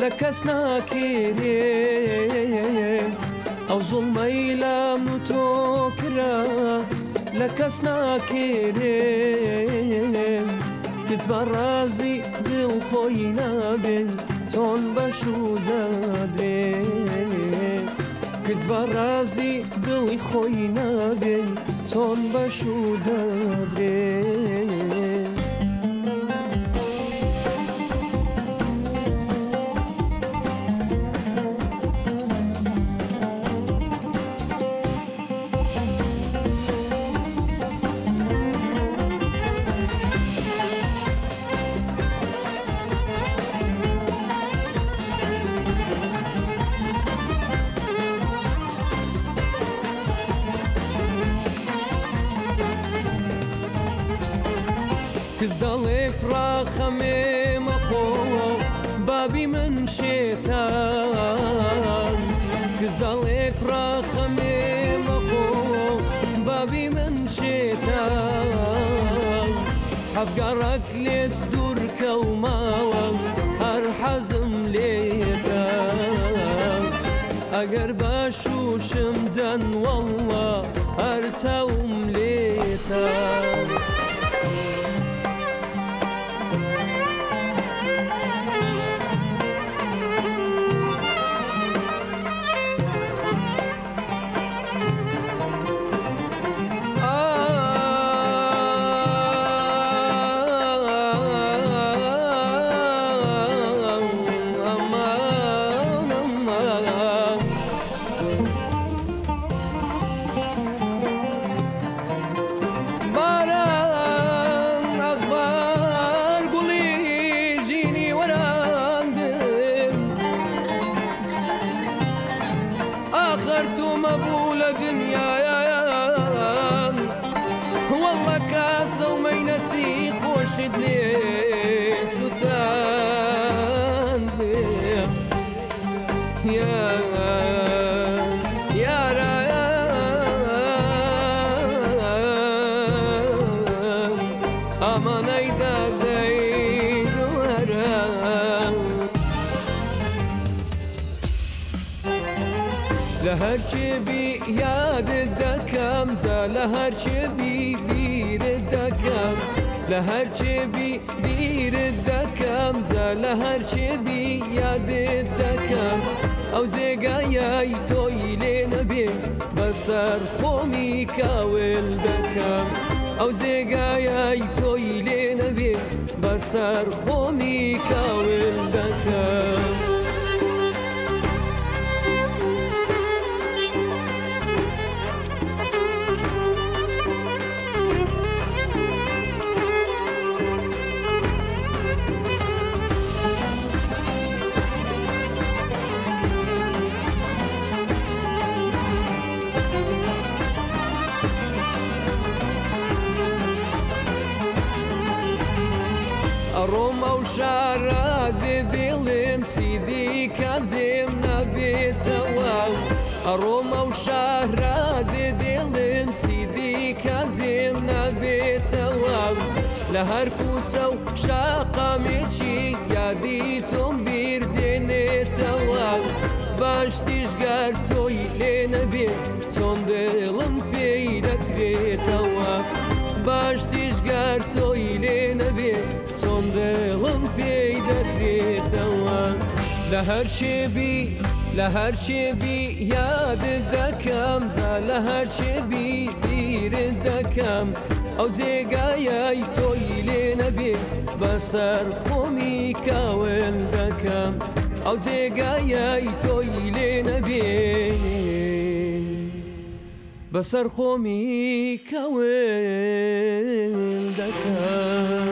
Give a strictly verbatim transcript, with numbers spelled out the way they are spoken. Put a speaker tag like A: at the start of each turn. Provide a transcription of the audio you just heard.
A: لە کەس ناکێرێ ئەو زوڵمەی لام و تۆ کرا لە کەس ناکێرێ کەس بە ڕازی دڵ خۆی نابێ چۆن بەش و دادێ کەس بە ڕازی دڵی خۆی نابێ چۆن بەش و دادێ کەس دەڵێک ڕاخەمێ مەخۆ بابی من شێتان کەس دەڵێک ڕاخەمێ مەخۆ بابی من شێتان هەفگەڕەک لێت دوورکەوماوە هەر حەزم لێدا ئەگەر باشوشم دەن وەڵڵا هەر چاوم لێتە آخرتو مبولة دنيايان والله كاسة ومينتي خوشد لي ستان يا يا رايان أمان ايدا دايد وران لهر چبی یاد دکم تا لهر چبی بیر دکم لهر چبی بیر دکم تا لهر چبی یاد دکم او زگای توی لنبی بسر خومی کاول دکم او زگای توی لنبی بسر خومی کاول دکم روما وشارازي دلم سيدي كازم نبيتوا روما وشارازي دلم سيدي كازم نبيتوا لهر كوسو شاقاميشي ياديتم بيردينيتوا باش تشجر توي لنبي چون دلم پیدا كريتوا باش تشجر توي لنبي چون دلم پیدا کردوا لهر شبی لهر شبی یاد دکم تا لهر شبی دیر دکم او زگای توی لنبی بسر خومی کاول دکم او زگای توی لنبی بسر خومی کاول دکم